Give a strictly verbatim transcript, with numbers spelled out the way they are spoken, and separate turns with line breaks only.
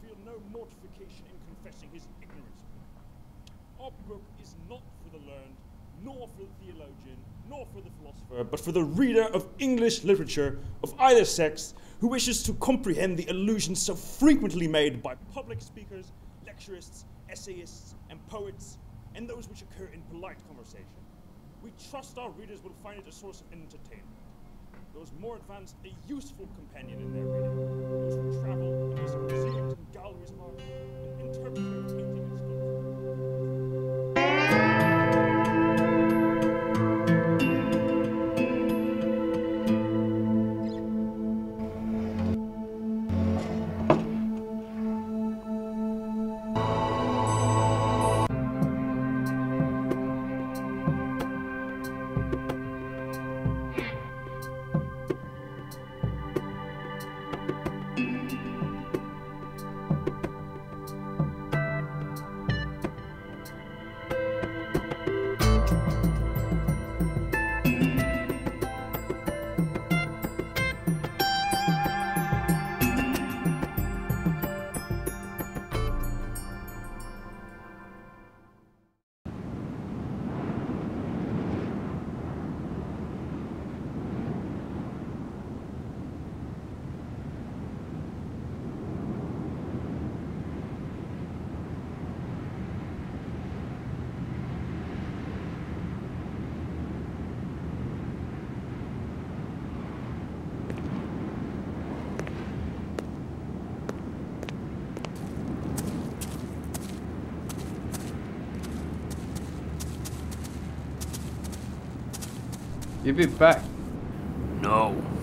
feel no mortification in confessing his ignorance. Our book is not for the learned, nor for the theologian, nor for the philosopher, but for the reader of English literature of either sex who wishes to comprehend the illusions so frequently made by public speakers, lecturists, essayists, and poets, and those which occur in polite conversation. We trust our readers will find it a source of entertainment. Those more advanced, a useful companion in their reading. Those who travel and visit museums and galleries of art, and interpreter of painting and sculpture.
Give it back.
No.